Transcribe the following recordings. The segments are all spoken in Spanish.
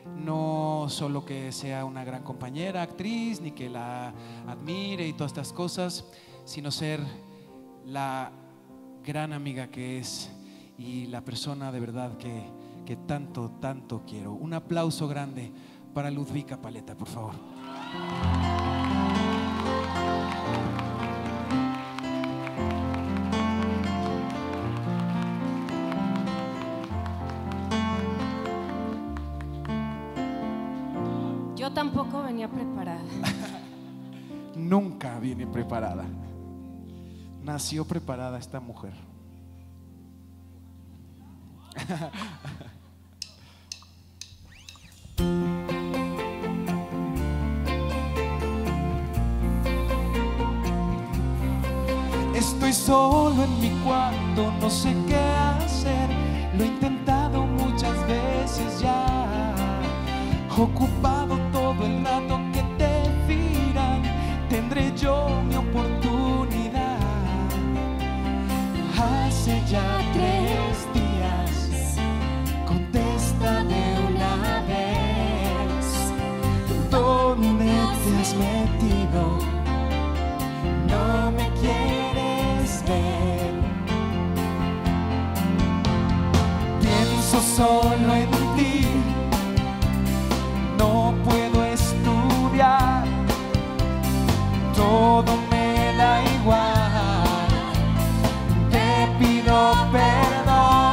no solo que sea una gran compañera, actriz, ni que la admire y todas estas cosas, sino ser la gran amiga que es y la persona de verdad que tanto, tanto quiero. Un aplauso grande para Ludvika Paleta, por favor. Yo tampoco venía preparada. Nunca viene preparada. Nació preparada esta mujer. Estoy solo en mi cuarto, no sé qué hacer. Lo he intentado muchas veces ya. Ocupado todo el rato que te miran, tendré yo mi oportunidad. Hace ya 3 días, contesta de una vez. ¿Dónde te has metido? No me quieres ver. Pienso solo en ti. No puedo estudiar, todo me da igual. Te pido perdón.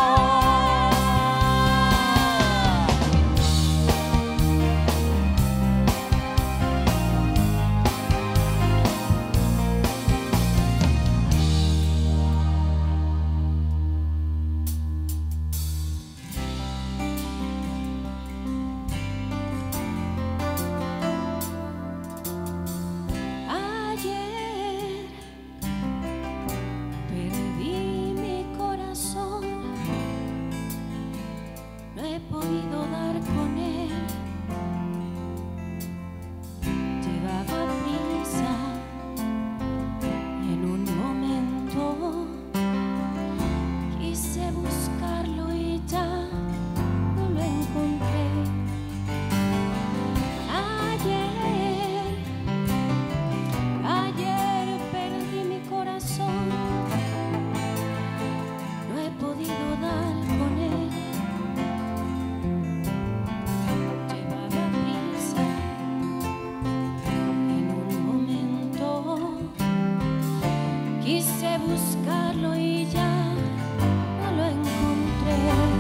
Quise buscarlo y ya no lo encontré.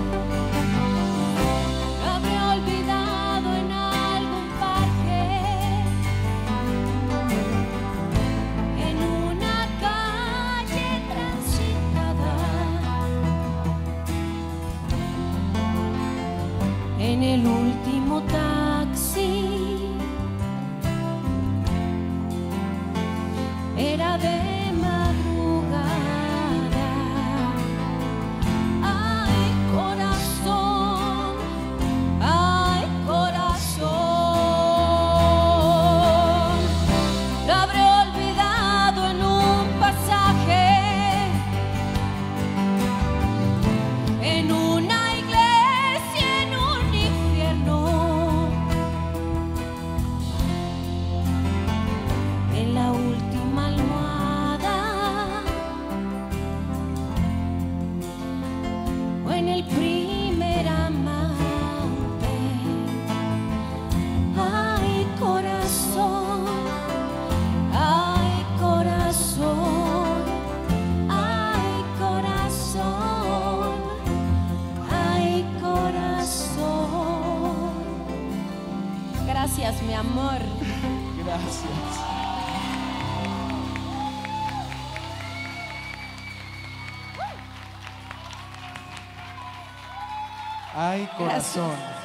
Lo habré olvidado en algún parque, en una calle transitada, en el último taxi. Era de en el primer amante. Ay, corazón, ay, corazón, ay, corazón, ay, corazón. Gracias, mi amor. Gracias. Ay, corazón. Gracias.